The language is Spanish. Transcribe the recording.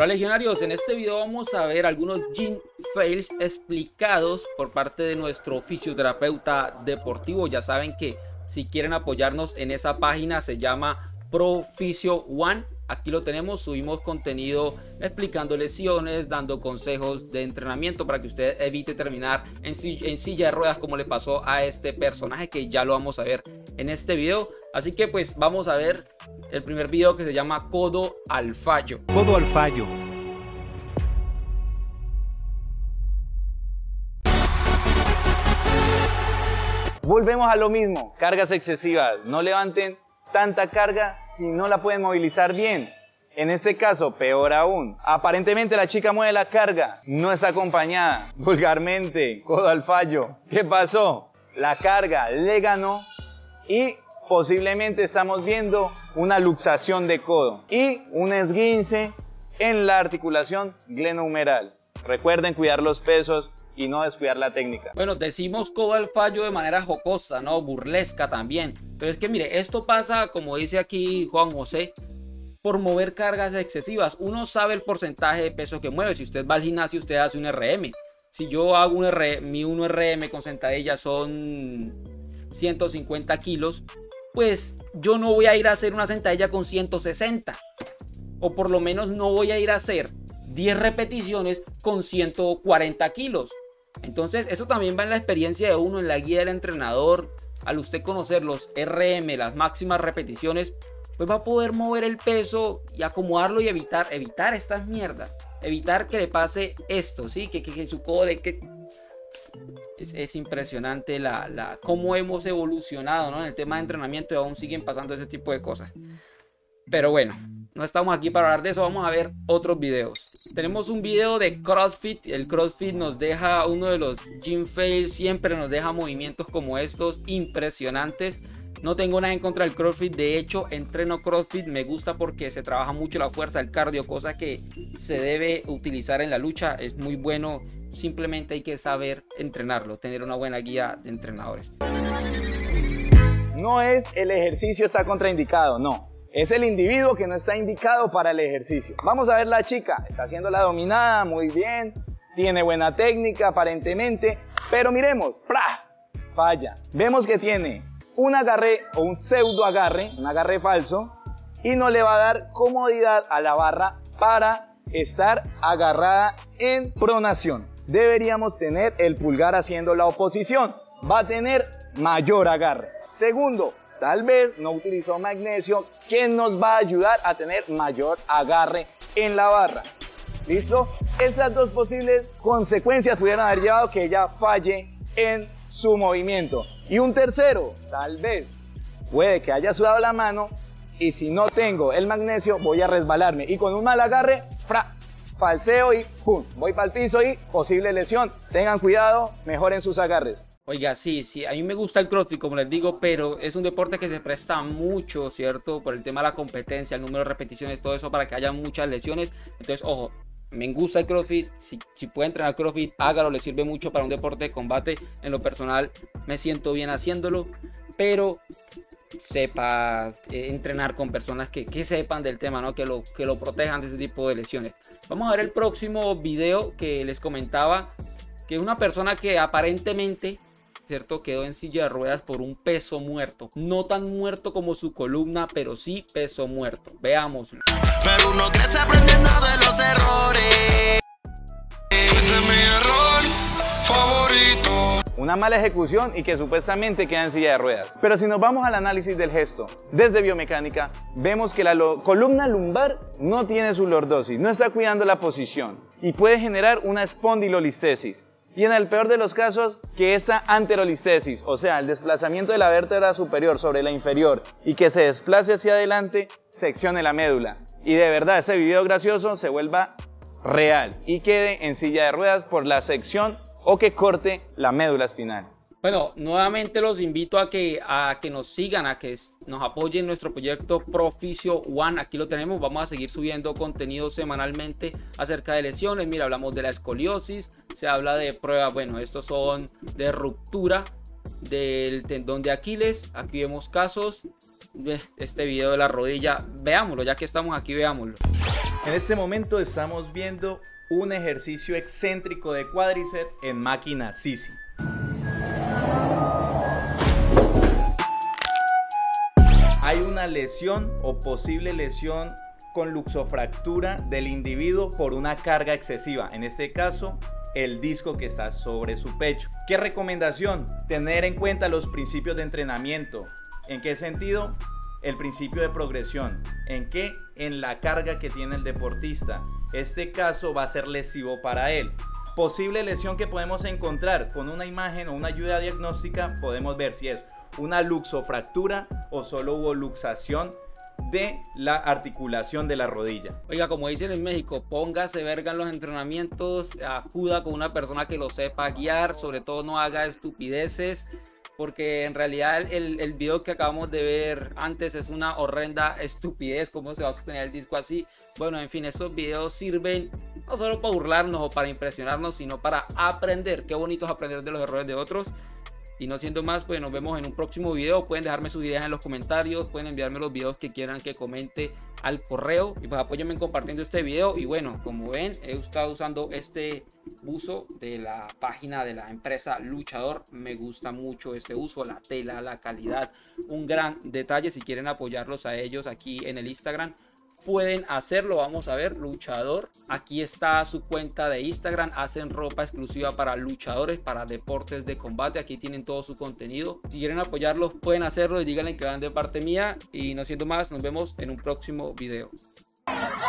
Hola legionarios, en este video vamos a ver algunos gym fails explicados por parte de nuestro fisioterapeuta deportivo. Ya saben que si quieren apoyarnos en esa página se llama ProFisio1. Aquí lo tenemos, subimos contenido explicando lesiones, dando consejos de entrenamiento para que usted evite terminar en silla de ruedas como le pasó a este personaje, que ya lo vamos a ver en este video. Así que pues vamos a ver el primer video, que se llama codo al fallo. Codo al fallo. Volvemos a lo mismo, cargas excesivas. No levanten tanta carga si no la pueden movilizar bien. En este caso, peor aún, aparentemente la chica mueve la carga, no está acompañada. Vulgarmente, codo al fallo. ¿Qué pasó? La carga le ganó y posiblemente estamos viendo una luxación de codo y un esguince en la articulación glenohumeral. Recuerden cuidar los pesos y no descuidar la técnica. Bueno, decimos codo al fallo de manera jocosa, ¿no? Burlesca también. Pero es que mire, esto pasa, como dice aquí Juan José, por mover cargas excesivas. Uno sabe el porcentaje de peso que mueve. Si usted va al gimnasio, usted hace un RM. Si yo hago mi 1RM con sentadillas son 150 kilos, pues yo no voy a ir a hacer una sentadilla con 160. O por lo menos no voy a ir a hacer 10 repeticiones con 140 kilos. Entonces eso también va en la experiencia de uno, en la guía del entrenador. Al usted conocer los RM, las máximas repeticiones, pues va a poder mover el peso y acomodarlo y evitar estas mierdas. Evitar que le pase esto, ¿sí? Que su codo es impresionante cómo hemos evolucionado, ¿no? En el tema de entrenamiento, y aún siguen pasando ese tipo de cosas. Pero bueno, no estamos aquí para hablar de eso, vamos a ver otros videos. Tenemos un video de CrossFit. El CrossFit nos deja uno de los gym fails, siempre nos deja movimientos como estos impresionantes. No tengo nada en contra del CrossFit, de hecho entreno CrossFit, me gusta porque se trabaja mucho la fuerza, el cardio, cosa que se debe utilizar en la lucha, es muy bueno, simplemente hay que saber entrenarlo, tener una buena guía de entrenadores. No es el ejercicio está contraindicado, no. Es el individuo que no está indicado para el ejercicio. Vamos a ver la chica, está haciendo la dominada muy bien, tiene buena técnica aparentemente, pero miremos, ¡plá!, falla. Vemos que tiene un agarre o un pseudo agarre, un agarre falso, y no le va a dar comodidad a la barra para estar agarrada en pronación. Deberíamos tener el pulgar haciendo la oposición, va a tener mayor agarre. Segundo, tal vez no utilizó magnesio, que nos va a ayudar a tener mayor agarre en la barra. ¿Listo? Estas dos posibles consecuencias pudieron haber llevado que ella falle en su movimiento. Y un tercero, tal vez puede que haya sudado la mano y si no tengo el magnesio voy a resbalarme y con un mal agarre, falseo y ¡pum!, voy para el piso y posible lesión. Tengan cuidado, mejoren sus agarres. Oiga, sí, a mí me gusta el CrossFit, como les digo, pero es un deporte que se presta mucho, ¿cierto? Por el tema de la competencia, el número de repeticiones, todo eso, para que haya muchas lesiones. Entonces, ojo, me gusta el CrossFit, si puede entrenar CrossFit, hágalo, le sirve mucho para un deporte de combate. En lo personal, me siento bien haciéndolo, pero sepa entrenar con personas que sepan del tema, ¿no? Que lo protejan de ese tipo de lesiones. Vamos a ver el próximo video que les comentaba, que es una persona que aparentemente, ¿cierto?, quedó en silla de ruedas por un peso muerto. No tan muerto como su columna, pero sí peso muerto. Veámoslo. Pero uno crece aprendiendo de los errores. Este es mi error favorito. Una mala ejecución y que supuestamente queda en silla de ruedas. Pero si nos vamos al análisis del gesto, desde biomecánica, vemos que la columna lumbar no tiene su lordosis, no está cuidando la posición y puede generar una espondilolistesis. Y en el peor de los casos, que esta anterolistesis, o sea, el desplazamiento de la vértebra superior sobre la inferior y que se desplace hacia adelante, seccione la médula. Y de verdad, este video gracioso se vuelva real y quede en silla de ruedas por la sección o que corte la médula espinal. Bueno, nuevamente los invito a que nos sigan, a que nos apoyen en nuestro proyecto ProFisio1. Aquí lo tenemos, vamos a seguir subiendo contenido semanalmente acerca de lesiones. Mira, hablamos de la escoliosis, se habla de pruebas, bueno, estos son de ruptura del tendón de Aquiles. Aquí vemos casos, este video de la rodilla, veámoslo, ya que estamos aquí, veámoslo. En este momento estamos viendo un ejercicio excéntrico de cuádriceps en máquina Sisi. Hay una lesión o posible lesión con luxofractura del individuo por una carga excesiva, en este caso el disco que está sobre su pecho. ¿Qué recomendación? Tener en cuenta los principios de entrenamiento. ¿En qué sentido? El principio de progresión. ¿En qué? En la carga que tiene el deportista. Este caso va a ser lesivo para él. Posible lesión que podemos encontrar con una imagen o una ayuda diagnóstica, podemos ver si es una luxofractura o solo hubo luxación de la articulación de la rodilla. Oiga, como dicen en México, póngase verga en los entrenamientos, acuda con una persona que lo sepa guiar, sobre todo no haga estupideces, porque en realidad el video que acabamos de ver antes es una horrenda estupidez, cómo se va a sostener el disco así. Bueno, en fin, estos videos sirven no solo para burlarnos o para impresionarnos, sino para aprender. Qué bonito es aprender de los errores de otros. Y no siendo más, pues nos vemos en un próximo video. Pueden dejarme sus ideas en los comentarios, pueden enviarme los videos que quieran que comente al correo, y pues apóyenme compartiendo este video. Y bueno, como ven, he estado usando este buzo de la página de la empresa Luchador. Me gusta mucho este uso, la tela, la calidad, un gran detalle. Si quieren apoyarlos a ellos aquí en el Instagram, pueden hacerlo. Vamos a ver, Luchador, aquí está su cuenta de Instagram. Hacen ropa exclusiva para luchadores, para deportes de combate. Aquí tienen todo su contenido. Si quieren apoyarlos, pueden hacerlo y díganle que van de parte mía. Y no siendo más, nos vemos en un próximo video.